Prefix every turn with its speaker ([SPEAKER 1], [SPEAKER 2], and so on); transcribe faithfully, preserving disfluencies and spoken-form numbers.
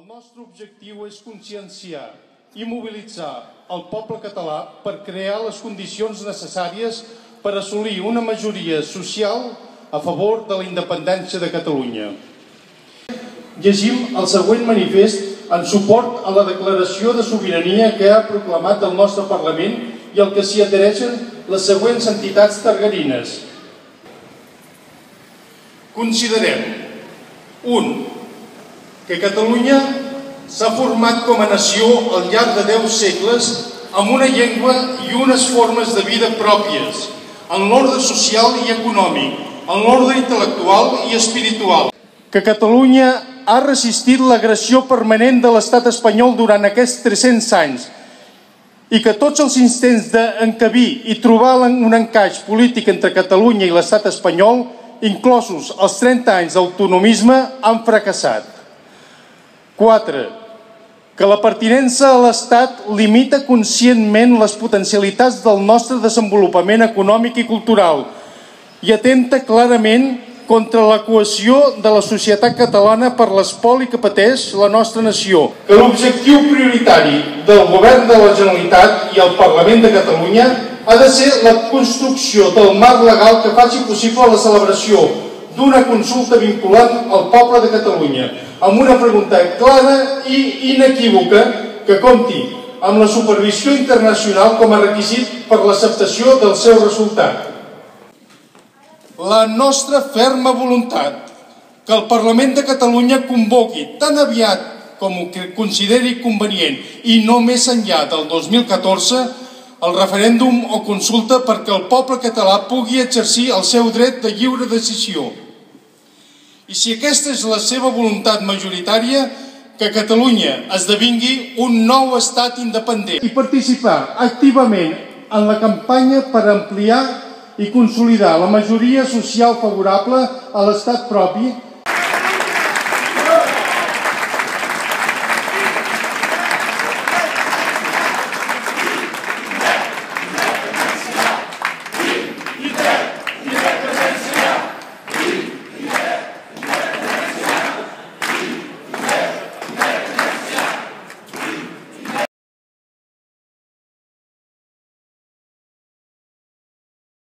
[SPEAKER 1] El nostre objectiu és conscienciar i mobilitzar el poble català per crear les condicions necessàries per assolir una majoria social a favor de la independència de Catalunya. Llegim el següent manifest en suport a la declaració de sobirania que ha proclamat el nostre Parlament i al que s'hi adhereixen les següents entitats targarines. Considerem un que Catalunya s'ha format com a nació al llarg de deu segles amb una llengua i unes formes de vida pròpies, en l'ordre social i econòmic, en l'ordre intel·lectual i espiritual. Que Catalunya ha resistit l'agressió permanent de l'estat espanyol durant aquests tres-cents anys i que tots els intents d'encabir i trobar un encaix polític entre Catalunya i l'estat espanyol, inclosos els trenta anys d'autonomisme, han fracassat. quatre. Que la pertinença a l'Estat limita conscientment les potencialitats del nostre desenvolupament econòmic i cultural i atempta clarament contra la cohesió de la societat catalana per l'espoli que pateix la nostra nació. Que l'objectiu prioritari del Govern de la Generalitat i el Parlament de Catalunya ha de ser la construcció del marc legal que faci possible la celebració d'una consulta vinculant al poble de Catalunya, amb una pregunta clara i inequívoca que compti amb la supervisió internacional com a requisit per l'acceptació del seu resultat. La nostra ferma voluntat que el Parlament de Catalunya convoqui tan aviat com ho consideri convenient i no més enllà del dos mil catorze el referèndum o consulta perquè el poble català pugui exercir el seu dret de lliure decisió. I si aquesta és la seva voluntat majoritària, que Catalunya esdevingui un nou estat independent. I participar activament en la campanya per ampliar i consolidar la majoria social favorable a l'estat propi